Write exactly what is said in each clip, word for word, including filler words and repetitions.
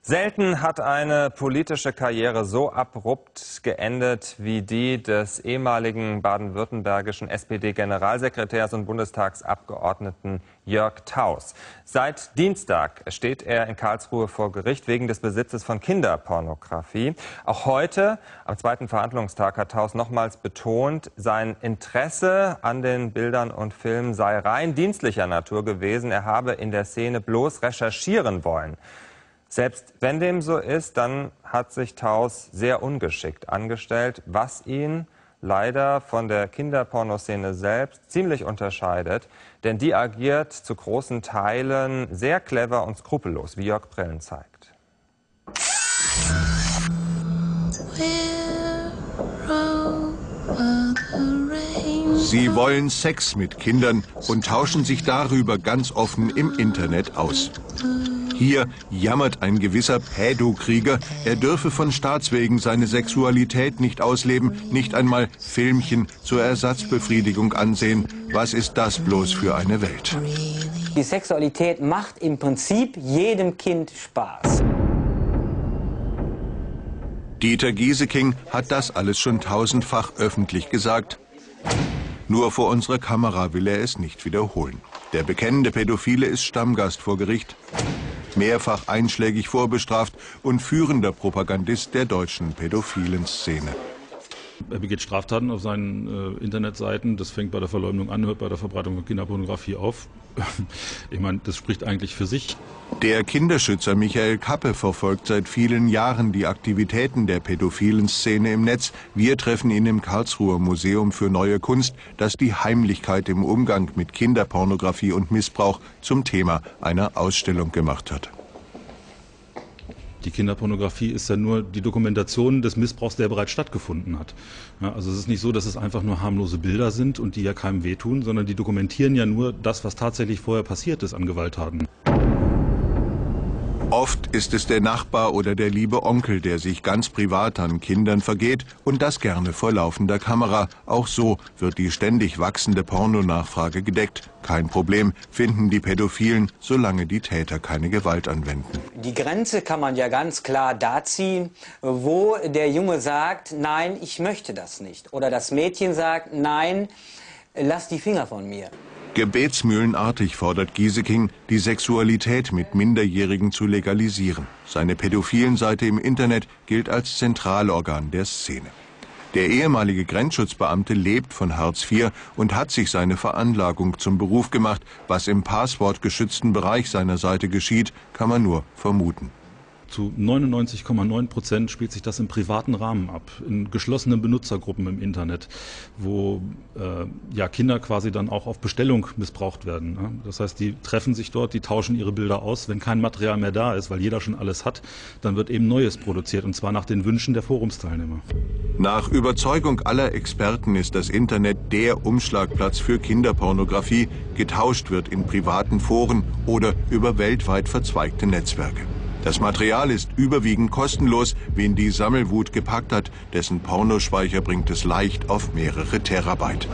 Selten hat eine politische Karriere so abrupt geendet wie die des ehemaligen baden-württembergischen S P D-Generalsekretärs und Bundestagsabgeordneten Jörg Taus. Seit Dienstag steht er in Karlsruhe vor Gericht wegen des Besitzes von Kinderpornografie. Auch heute, am zweiten Verhandlungstag, hat Taus nochmals betont, sein Interesse an den Bildern und Filmen sei rein dienstlicher Natur gewesen. Er habe in der Szene bloß recherchieren wollen. Selbst wenn dem so ist, dann hat sich Taus sehr ungeschickt angestellt, was ihn leider von der Kinderpornoszene selbst ziemlich unterscheidet. Denn die agiert zu großen Teilen sehr clever und skrupellos, wie Jörg Brillen zeigt. Sie wollen Sex mit Kindern und tauschen sich darüber ganz offen im Internet aus. Hier jammert ein gewisser Pädokrieger, er dürfe von Staatswegen seine Sexualität nicht ausleben, nicht einmal Filmchen zur Ersatzbefriedigung ansehen. Was ist das bloß für eine Welt? Die Sexualität macht im Prinzip jedem Kind Spaß. Dieter Gieseking hat das alles schon tausendfach öffentlich gesagt. Nur vor unserer Kamera will er es nicht wiederholen. Der bekennende Pädophile ist Stammgast vor Gericht, mehrfach einschlägig vorbestraft und führender Propagandist der deutschen pädophilen Szene. Er begeht Straftaten auf seinen äh, Internetseiten. Das fängt bei der Verleumdung an, hört bei der Verbreitung von Kinderpornografie auf. Ich meine, das spricht eigentlich für sich. Der Kinderschützer Michael Kappe verfolgt seit vielen Jahren die Aktivitäten der pädophilen Szene im Netz. Wir treffen ihn im Karlsruher Museum für Neue Kunst, das die Heimlichkeit im Umgang mit Kinderpornografie und Missbrauch zum Thema einer Ausstellung gemacht hat. Die Kinderpornografie ist ja nur die Dokumentation des Missbrauchs, der bereits stattgefunden hat. Ja, also es ist nicht so, dass es einfach nur harmlose Bilder sind und die ja keinem wehtun, sondern die dokumentieren ja nur das, was tatsächlich vorher passiert ist an Gewalttaten. Oft ist es der Nachbar oder der liebe Onkel, der sich ganz privat an Kindern vergeht und das gerne vor laufender Kamera. Auch so wird die ständig wachsende Pornonachfrage gedeckt. Kein Problem, finden die Pädophilen, solange die Täter keine Gewalt anwenden. Die Grenze kann man ja ganz klar da ziehen, wo der Junge sagt, nein, ich möchte das nicht. Oder das Mädchen sagt, nein, lass die Finger von mir. Gebetsmühlenartig fordert Gieseking, die Sexualität mit Minderjährigen zu legalisieren. Seine pädophilen Seite im Internet gilt als Zentralorgan der Szene. Der ehemalige Grenzschutzbeamte lebt von Hartz vier und hat sich seine Veranlagung zum Beruf gemacht. Was im passwortgeschützten Bereich seiner Seite geschieht, kann man nur vermuten. Zu neunundneunzig Komma neun Prozent spielt sich das im privaten Rahmen ab, in geschlossenen Benutzergruppen im Internet, wo äh, ja, Kinder quasi dann auch auf Bestellung missbraucht werden. Ne? Das heißt, die treffen sich dort, die tauschen ihre Bilder aus. Wenn kein Material mehr da ist, weil jeder schon alles hat, dann wird eben Neues produziert, und zwar nach den Wünschen der Forumsteilnehmer. Nach Überzeugung aller Experten ist das Internet der Umschlagplatz für Kinderpornografie. Getauscht wird in privaten Foren oder über weltweit verzweigte Netzwerke. Das Material ist überwiegend kostenlos. Wen die Sammelwut gepackt hat, dessen Pornospeicher bringt es leicht auf mehrere Terabyte.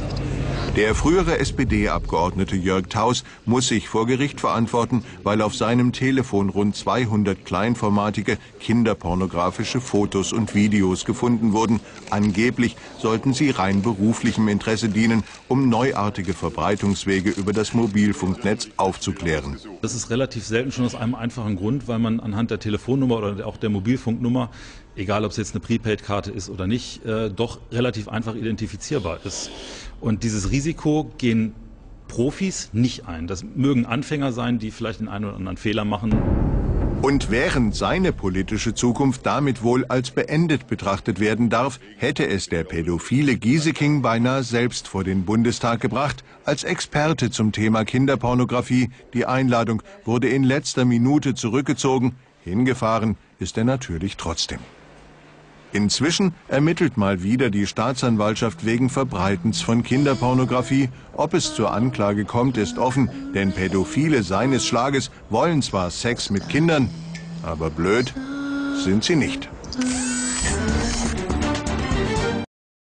Der frühere S P D-Abgeordnete Jörg Taus muss sich vor Gericht verantworten, weil auf seinem Telefon rund zweihundert kleinformatige kinderpornografische Fotos und Videos gefunden wurden. Angeblich sollten sie rein beruflichem Interesse dienen, um neuartige Verbreitungswege über das Mobilfunknetz aufzuklären. Das ist relativ selten, schon aus einem einfachen Grund, weil man anhand der Telefonnummer oder auch der Mobilfunknummer, egal ob es jetzt eine Prepaid-Karte ist oder nicht, äh, doch relativ einfach identifizierbar ist. Und dieses Risiko gehen Profis nicht ein. Das mögen Anfänger sein, die vielleicht den einen oder anderen Fehler machen. Und während seine politische Zukunft damit wohl als beendet betrachtet werden darf, hätte es der pädophile Gieseking beinahe selbst vor den Bundestag gebracht, als Experte zum Thema Kinderpornografie. Die Einladung wurde in letzter Minute zurückgezogen. Hingefahren ist er natürlich trotzdem. Inzwischen ermittelt mal wieder die Staatsanwaltschaft wegen Verbreitens von Kinderpornografie. Ob es zur Anklage kommt, ist offen, denn Pädophile seines Schlages wollen zwar Sex mit Kindern, aber blöd sind sie nicht.